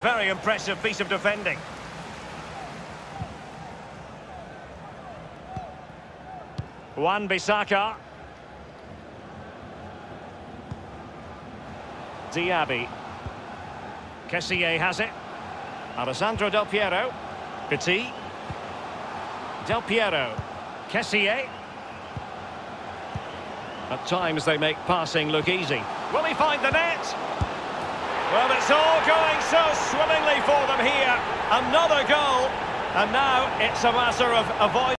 Very impressive piece of defending. Wan-Bissaka. Diaby. Kessié has it. Alessandro Del Piero. Petit. Del Piero. Kessié. At times they make passing look easy. Will he find the net? Well, it's all going so swimmingly for them here. Another goal. And now it's a matter of avoiding.